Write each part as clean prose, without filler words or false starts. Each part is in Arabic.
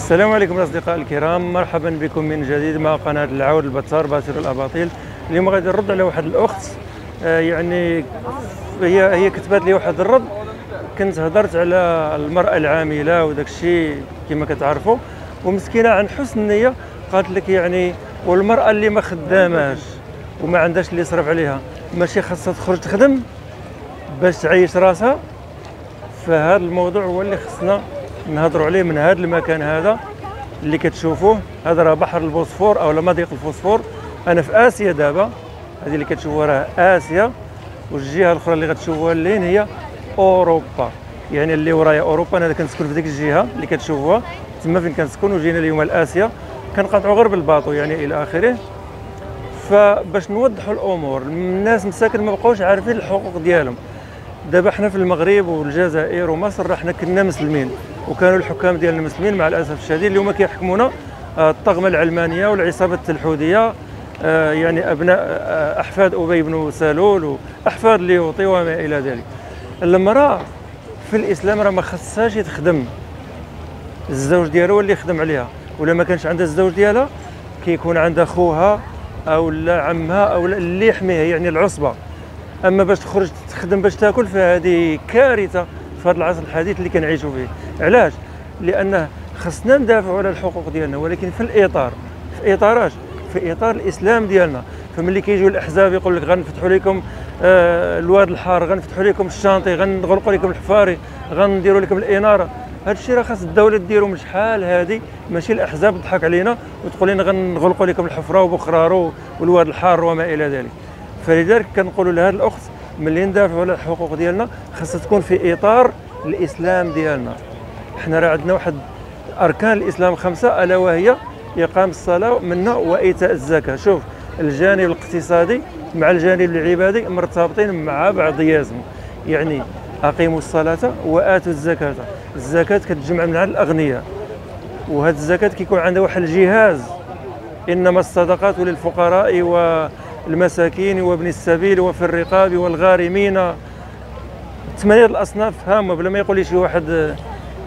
السلام عليكم الأصدقاء الكرام، مرحبا بكم من جديد مع قناة العود البتار باتر الأباطيل. اليوم غادي نرد على واحد الأخت، يعني هي كتبت لي واحد الرد. كنت هضرت على المرأة العاملة وداك الشيء كما كتعرفوا، ومسكينة عن حسن النية قالت لك يعني والمرأة اللي ما خداماش وما عندهاش اللي يصرف عليها ماشي خاصها تخرج تخدم باش تعيش راسها. فهذا الموضوع هو اللي خصنا نهضروا عليه من هذا المكان هذا اللي كتشوفوه. هذا راه بحر البوسفور او مضيق الفوسفور. انا في اسيا دابا، هذه اللي كتشوفوها راه اسيا، والجهه الاخرى اللي غتشوفوها اللين هي اوروبا. يعني اللي ورايا اوروبا، انا كنسكن في ديك الجهه اللي كتشوفوها تما فين كنسكن، وجينا اليوم لاسيا كنقطعوا غير بالباطو يعني الى اخره. فباش نوضحوا الامور الناس مساكن ما بقاوش عارفين الحقوق ديالهم. دابا حنا في المغرب والجزائر ومصر راه حنا كنا مسلمين وكانوا الحكام ديالنا مسلمين، مع الاسف الشديد اليوم كيحكمونا الطغمه العلمانيه والعصابه التلحوديه، يعني ابناء احفاد ابي بن سلول واحفاد ليوطي وما الى ذلك. المراه في الاسلام راه ما خصهاش تخدم، الزوج ديالها هو اللي يخدم عليها، ولا ما كانش عندها الزوج ديالها كيكون عندها خوها او لا عمها او اللي يحميها يعني العصبه. اما باش تخرج تخدم باش تاكل فهذه كارثه في هذا العصر الحديث اللي كنعيشوا فيه. علاش؟ لانه خصنا ندافعوا على الحقوق ديالنا، ولكن في الاطار، في اطار اش؟ في اطار الاسلام ديالنا. فملي كيجيو الاحزاب يقول لك غنفتحوا لكم الواد الحار، غنفتحوا لكم الشانطي، غنغلقوا لكم الحفاري، غنديروا لكم الاناره، هذا الشيء راه خاص الدوله ديرو من شحال هذه، ماشي الاحزاب تضحك علينا وتقول لنا غنغلقوا لكم الحفره وبخرارو والواد الحار وما الى ذلك. فلذلك كنقولوا لهذه الاخت ملي ندافعوا على الحقوق ديالنا خاصها تكون في اطار الاسلام ديالنا. حنا راه عندنا واحد اركان الاسلام 5 الا وهي اقام الصلاه منا وايتاء الزكاه. شوف، الجانب الاقتصادي مع الجانب العبادي مرتبطين مع بعضياتهم. يعني اقيموا الصلاه واتوا الزكاه. الزكاه كتجمع من عند الاغنياء، وهذه الزكاه كيكون عندها واحد الجهاز، انما الصدقات للفقراء والمساكين وابن السبيل وفي الرقاب والغارمين. 8 الاصناف هامه بلا ما يقول لي شي واحد،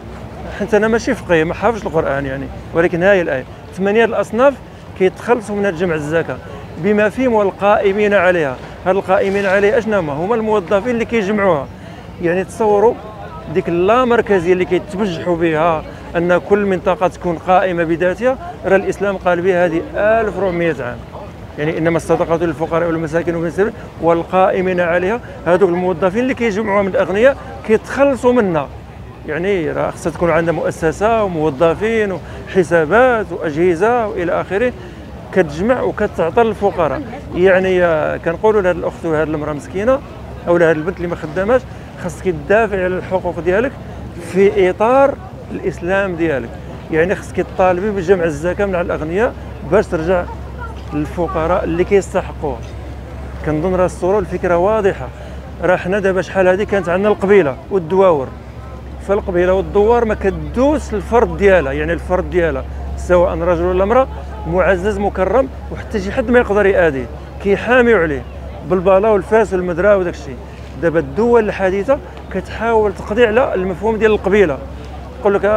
حتى انا ماشي فقيه ما حافظش القران يعني، ولكن هاي الايه 8 الاصناف كيتخلصوا من جمع الزكاه بما فيهم والقائمين عليها. هاد القائمين عليها اشنا هما الموظفين اللي كيجمعوها. يعني تصوروا ديك اللامركزيه اللي كيتبجحوا بها ان كل منطقه تكون قائمه بذاتها، راه الاسلام قال بها هذه 1400 عام. يعني انما الصدقات للفقراء والمساكين وابن السبيل والقائمين عليها. هذوك الموظفين اللي كيجمعوها من الاغنياء كيتخلصوا منها. يعني راه خصها تكون عندها مؤسسه وموظفين وحسابات واجهزه والى اخره كتجمع وكتعطى للفقراء. يعني كنقولوا لهذه الاخت وهذه المراه مسكينه او لهذه البنت اللي ما خداماش، خاصك تدافع على الحقوق ديالك في اطار الاسلام ديالك. يعني خاصك تطالبي بجمع الزكاه من على الاغنياء باش ترجع للفقراء اللي كيستحقوها. كنظن راه الصوره والفكره واضحه. راه حنا دابا شحال هذه كانت عندنا القبيله والدواور، فالقبيله والدوار ما كدوس الفرد ديالها، يعني الفرد ديالها سواء رجل ولا امراه معزز مكرم، وحتى شي حد ما يقدر يأذيه، كيحاميو عليه بالبالا والفاس والمدرا وداك الشيء. دابا الدول الحديثه كتحاول تقضي على المفهوم ديال القبيله. تقول لك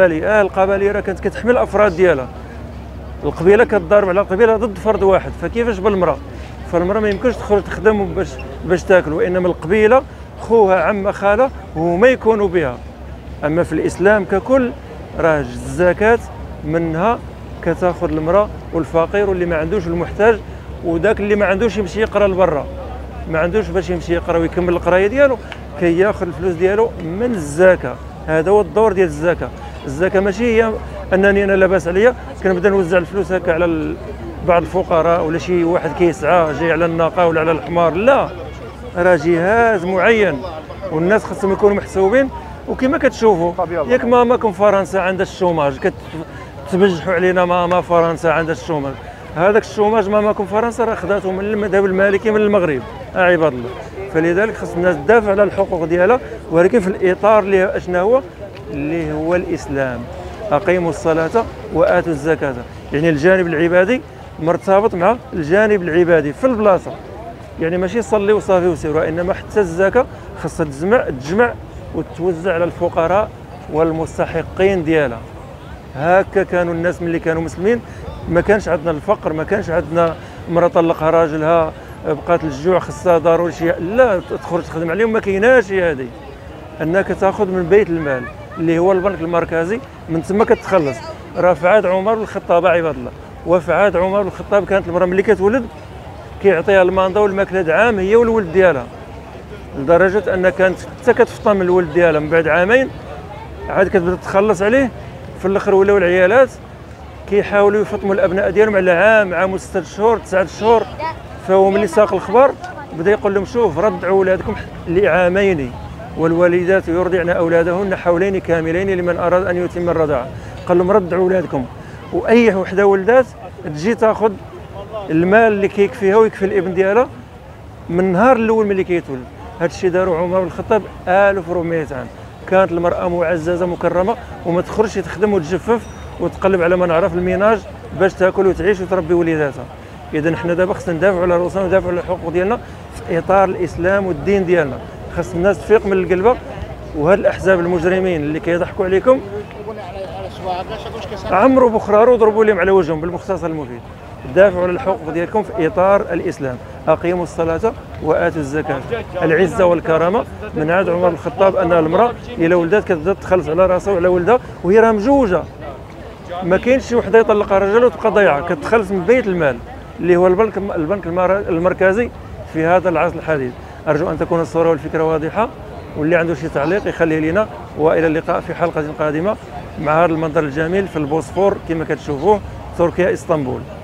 القبلي راه كانت كتحمي الافراد ديالها. القبيله كتضارب على القبيله ضد فرد واحد، فكيفاش بالمراه؟ فالمراه ما يمكنش تخرج تخدم باش تاكل، وانما القبيله خوها عمها خاله هما يكونوا بها. اما في الاسلام ككل راه الزكاه منها كتاخذ المراه والفقير واللي ما عندوش المحتاج، وداك اللي ما عندوش يمشي يقرا لبرا، ما عندوش باش يمشي يقرا ويكمل القرايه ديالو كياخذ الفلوس ديالو من الزكاه. هذا هو الدور ديال الزكاه. الزكاه ماشي هي انني انا لاباس عليا كنبدا نوزع الفلوس هكا على بعض الفقراء ولا شي واحد كيسعى جاي على الناقه ولا على الحمار، لا، راه جهاز معين والناس خاصهم يكونوا محسوبين. وكما كتشوفوا ياك ماماكم فرنسا عندها الشوماج، كتبجحوا علينا ماما فرنسا عندها الشوماج. هذاك الشوماج ماماكم فرنسا راه خداته من المذهب المالكي من المغرب عباد الله. فلذلك خص الناس تدافع على الحقوق ديالها، ولكن في الاطار اللي اشنا هو اللي هو الاسلام. اقيموا الصلاه واتوا الزكاه. يعني الجانب العبادي مرتبط مع الجانب العبادي في البلاصه. يعني ماشي صلي وصافي وسيروا، انما حتى الزكاه خاصها تجمع وتوزع على الفقراء والمستحقين ديالها. هكا كانوا الناس ملي كانوا مسلمين. ما كانش عندنا الفقر، ما كانش عندنا مرة طلقها راجلها بقات الجوع خصها ضروري شي، لا تخرج تخدم عليهم، ما كايناش هذه. انك تاخذ من بيت المال اللي هو البنك المركزي، من ثم كتخلص. راه في عهد عمر بن الخطاب عباد الله، وفي عهد عمر بن الخطاب كانت المراه ملي كتولد كيعطيها المانضه والماكله عام هي والولد ديالها، لدرجه ان كانت حتى كتفطم الولد ديالها من بعد عامين عاد كتبدا تخلص عليه. في الاخر ولاو العيالات كيحاولوا يفطموا الابناء ديالهم على عام و6 شهور 9 شهور. فهو ملي ساق الخبر بدا يقول لهم شوف ردعوا اولادكم لعامين، والوالدات يرضعن اولادهن حولين كاملين لمن اراد ان يتم الرضاعه. قال لهم ردعوا اولادكم، واي وحده ولدات تجي تاخذ المال اللي كيكفيها ويكفي الابن ديالها من النهار الاول ملي كيتولد. هذا الشيء داروا عمر بن الخطاب 1400 عام. كانت المراه معززه مكرمه وما تخرجش تخدم وتجفف وتقلب على ما نعرف الميناج باش تاكل وتعيش وتربي وليداتها. اذا حنا دابا خصنا ندافعوا على رؤوسنا وندافعوا على الحقوق ديالنا في اطار الاسلام والدين ديالنا. خاص الناس تفيق من القلبه، وهاد الاحزاب المجرمين اللي كيضحكوا عليكم عمروا بخرار وضربوا لهم على وجههم بالمختصر المفيد. دافعوا على الحقوق ديالكم في اطار الاسلام، اقيموا الصلاه واتوا الزكاه. العزه والكرامه من عهد عمر بن الخطاب ان المراه الا ولدات كتبدا تخلص على راسها وعلى ولدها وهي راه مجوجه. ما كاينش شي وحده يطلقها رجل وتبقى ضيعه، كتخلص من بيت المال اللي هو البنك المركزي في هذا العصر الحديث. ارجو ان تكون الصوره والفكره واضحه، واللي عنده شي تعليق يخليه لنا، والى اللقاء في حلقه قادمه مع هذا المنظر الجميل في البوسفور كما كتشوفوه، تركيا اسطنبول.